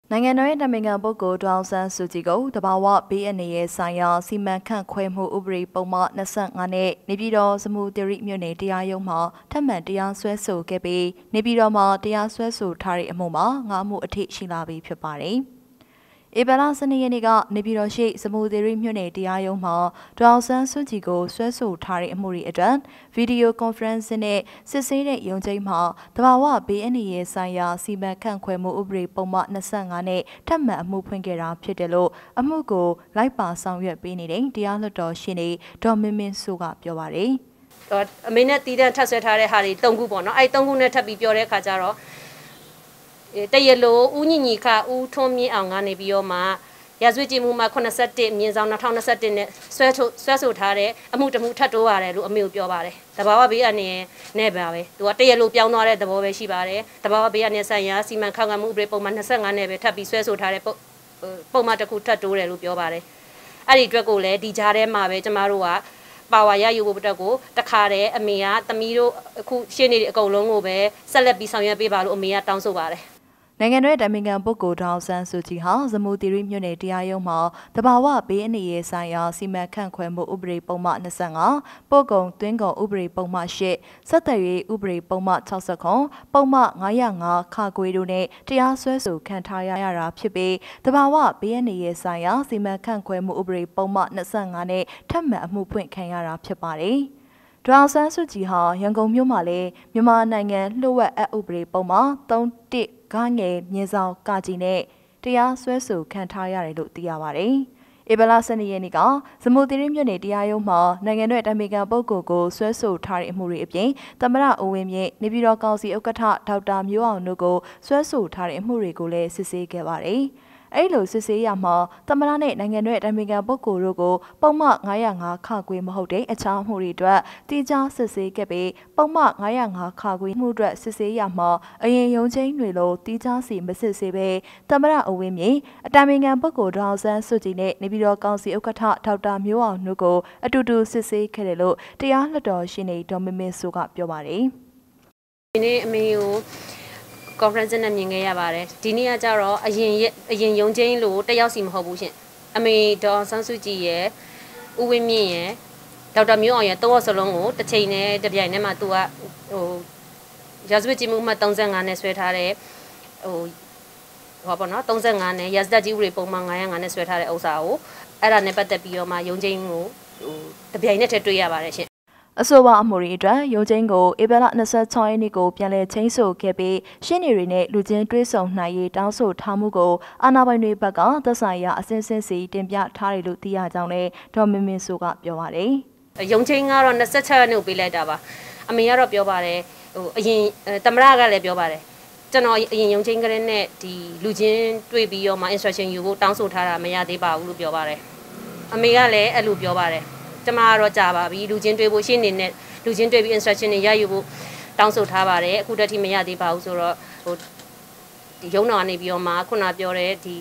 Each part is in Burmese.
နိုင်ငံတော်ရဲ့တမင်ခံပုဂ္ဂိုလ်ဒေါအောင်ဆန်းစုကြည်ကိုတဘာဝဘေးအန္တရာယ်ဆိုင်ရာစီမံခန့်ခွဲမှုဥပဒေပုံမှန်25နဲ့နေပြည်တော်စမူတရီမြို့နယ်တရားရုံးမှာထပ်မံတရားစွဲဆိုခဲ့ပြီးနေပြည်တော်မှာတရားစွဲဆိုထားတဲ့အမှုမှာ9မှုအထိရှိလာပြီဖြစ်ပါတယ်။ဧပြီလ12ရက်နေ့ကနေပြည်တော်ရှိစမူတရီမြို့နယ်တရားရုံးမှာဒေါအောင်ဆန်းစုကြည်ကိုဆွဲဆိုထားတဲ့အမှုတွေအတွက်ဗီဒီယိုကွန်ဖရင့်နဲ့စစ်ဆေးတဲ့ရုံးချိန်မှာတဘာဝဘေးအန္တရာယ်ဆိုင်ရာစီမံခန့်ခွဲမှုဥပဒေပုံမှန်25နဲ့ထပ်မံအမှုဖွင့်ခဲ့တာဖြစ်တယ်လို့အမှုကိုလိုက်ပါဆောင်ရွက်ပေးနေတဲ့တရားလွှတ်တော်ရှင်းနေဒေါ်မင်းမင်းစိုးကပြောပါတယ်။အမေနဲ့တီးတန်းထပ်ဆွဲထားတဲ့ဟာတွေ3ခုပေါ့နော်။အဲ့3ခုနဲ့ထပ်ပြီးပြောတဲ့အခါကျတော့တရလိုဦးညီညီခဦးထွန်းမြင့်အောင်ကနေပြီးတော့မှရာဇဝတ်ကြီးမှုမှာ81မြင်းဆောင်2021နဲ့ဆွဲဆိုထားတဲ့အမှုတစ်မှုထပ်တိုးရတယ်လို့အမေကိုပြောပါတယ်။တဘာဝဘေးအနေနဲ့ပါပဲ။သူကတရလိုပြောင်းသွားတဲ့သဘောပဲရှိပါတယ်။တဘာဝဘေးအနေဆိုင်ရာစီမံခန့်ခွဲမှုဥပဒေပုံမှန်25နဲ့ပဲထပ်ပြီးဆွဲဆိုထားတဲ့ပုံမှန်တစ်ခုထပ်တိုးတယ်လို့ပြောပါတယ်။အဲ့ဒီအတွက်ကိုလည်းဒီကြားထဲမှာပဲကျမတို့ကပါဝါရယူဖို့အတွက်ကိုတခါတည်းအမေကသမီးတို့အခုရှင်းနေတဲ့အကုန်လုံးကိုပဲဆက်လက်ပြီးဆောင်ရွက်ပေးပါလို့အမေကတောင်းဆိုပါတယ်နိုင်ငံတော်တမင်ခံပုဂ္ဂိုလ်ဒေါအောင်ဆန်းစုကြည်ဟာစမူတီရီမြို့နယ်တရားရုံးမှာတဘာဝဘေးအန္တရာယ်ဆိုင်ရာစီမံခန့်ခွဲမှုဥပဒေပုံမှန်25ပို့ကုန်သွင်းကုန်ဥပဒေပုံမှန်8စက်သက်ရေးဥပဒေပုံမှန်60ပုံမှန်905ခါခွေတို့နဲ့တရားစွဲဆိုခံထားရတာဖြစ်ပြီးတဘာဝဘေးအန္တရာယ်ဆိုင်ရာစီမံခန့်ခွဲမှုဥပဒေပုံမှန်25နဲ့ထပ်မံအမှုဖွင့်ခံရတာဖြစ်ပါတယ်ဒေါအောင်ဆန်းစုကြည်ဟာရန်ကုန်မြို့မှာလည်းမြန်မာနိုင်ငံလှုပ်ဝက်အပ်ဥပဒေပုံမှာ31ဂငယ်မြင်းဆောင်ကကြီးနဲ့တရားစွဲဆိုခံထားရတယ်လို့သိရပါတယ်။ဧပြီလ12ရက်နေ့ကစမူတီရီမြို့နယ်တရားရုံးမှာနိုင်ငံတော်တမင်ခံပုဂ္ဂိုလ်ကိုဆွဲဆိုထားတဲ့အမှုတွေအပြင်သမရဦးဝင်းမြင့်နေပြည်တော်ကောင်စီဥက္ကဋ္ဌဒေါက်တာမျိုးအောင်တို့ကိုဆွဲဆိုထားတဲ့အမှုတွေကိုလည်းစစ်ဆေးခဲ့ပါတယ်။အဲ့လိုစစ်ဆေးရမှာသမရနဲ့နိုင်ငံတော်တမင်ခံပုဂ္ဂိုလ်တို့ကိုပုံမှန်905ခခွေမဟုတ်တဲ့အခြားမှုတွေအတွက်တိကျစစ်ဆေးခဲ့ပြီးပုံမှန်905ခခွေမှုအတွက်စစ်ဆေးရမှာအရင်ရုံးချင်းတွေလိုတိကျစီမစစ်ဆေးပဲသမရအဝင်းမြေအတမင်ခံပုဂ္ဂိုလ်ဒေါအောင်ဆန်းစုကြည်နဲ့နေပြည်တော်ကောင်စီဥက္ကဋ္ဌဒေါက်တာမျိုးအောင်တို့ကိုအတူတူစစ်ဆေးခဲ့တယ်လို့တရားလွှတ်တော်ရှင်းနေဒေါ်မင်းမင်းစိုးကပြောပါတယ်ဒီနေ့အမေကိုconference နဲ့မြင်ခဲ့ရပါတယ်ဒီနေ့ကကြတော့အရင်ရုံချင်းလို့တယောက်စီမဟုတ်ဘူးရှင်အမေဒေါ်ဆန်းစုကြည်ရဲ့ဦးဝင်းမြင့်ရဲ့ဒေါက်တာမျိုးအောင်ရဲ့တောစလုံးကိုတစ်ချိန်နဲ့တစ်ပြိုင်တည်းမှာသူကရာဇဝတ်ကြီးမှုမှတ်35နဲ့ဆွဲထားတဲ့ဟောပေါ့နော်35နဲ့ရာဇသက်ကြီးဥပဒေပုံမှန်905နဲ့ဆွဲထားတဲ့ဥစ္စာကိုအဲ့ဒါနဲ့ပတ်သက်ပြီးတော့မှရုံချင်းကိုတစ်ပြိုင်နဲ့ထည့်တွေ့ရပါတယ်ရှင်အဆိုပါအမှုတွေအတွက်ရုံးချင်းကိုဧပြီလ26ရက်နေ့ကိုပြန်လည်ချင်းဆိုခဲ့ပြီးရှင်းနေတွေနဲ့လူချင်းတွဲဆုံနိုင်ရေးတောင်းဆိုထားမှုကိုအာဏာပိုင်တွေဘက်ကသက်ဆိုင်ရာအစင်းစင်းစီတင်ပြထားတယ်လို့သိရကြောင်းလည်းဒေါ်မင်းမင်းစိုးကပြောပါတယ်။ရုံးချင်းကတော့26ရက်နေ့ကိုပေးလိုက်တာပါ။အမေကတော့ပြောပါတယ်အရင်သမရကလည်းပြောပါတယ်။ကျွန်တော်အရင်ရုံးချင်းကလေးနဲ့ဒီလူချင်းတွေ့ပြီးတော့မှ instruction ယူဖို့တောင်းဆိုထားတာမရသေးပါဘူးလို့ပြောပါတယ်။အမေကလည်းအဲ့လိုပြောပါတယ်။ကျမကတော့ကြာပါပြီလူချင်းတွေ့ဖို့ရှင်းနေတဲ့လူချင်းတွေ့ပြီး instruction တွေရယူဖို့တောင်းဆိုထားပါတယ်အခုတည်းမရသေးပါဘူးဆိုတော့ဒီရုံးတော်ကနေပြီးတော့မှခုနပြောတဲ့ဒီ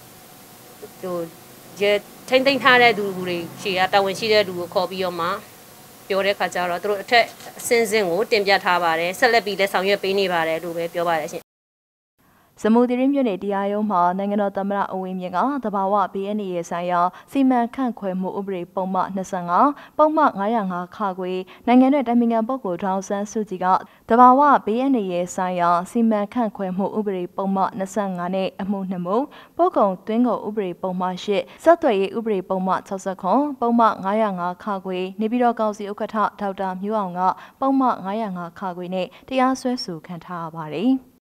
ထိမ့်သိမ့်ထားတဲ့သူတွေရှေ့ကတာဝန်ရှိတဲ့လူကိုခေါ်ပြီးတော့မှပြောတဲ့ခါကျတော့သူတို့အထက်အစင်းစင်းကိုတင်ပြထားပါတယ်ဆက်လက်ပြီးလည်းဆောင်ရွက်ပေးနေပါတယ်လို့ပဲပြောပါတယ်ရှင်စမူတီရီမြို့နယ်တရားရုံးမှာနိုင်ငံတော်သမ္မတအဝင်းမြင့်ကတဘာဝဘေးအန္တရာယ်ဆိုင်ရာစီမံခန့်ခွဲမှုဥပဒေပုံမှန်25ပုံမှန်905ခခွေနိုင်ငံတော်တမင်ခံပုဂ္ဂိုလ်ဒေါအောင်ဆန်းစုကြည်ကတဘာဝဘေးအန္တရာယ်ဆိုင်ရာစီမံခန့်ခွဲမှုဥပဒေပုံမှန်25နဲ့အမှု2မှုပို့ကုန်သွင်းကုန်ဥပဒေပုံမှန်8စက်သွယ်ရေးဥပဒေပုံမှန်60ပုံမှန်905ခခွေနေပြည်တော်ကောင်စီဥက္ကဋ္ဌဒေါက်တာမျိုးအောင်ကပုံမှန်905ခခွေနဲ့တရားစွဲဆိုခံထားရပါတယ်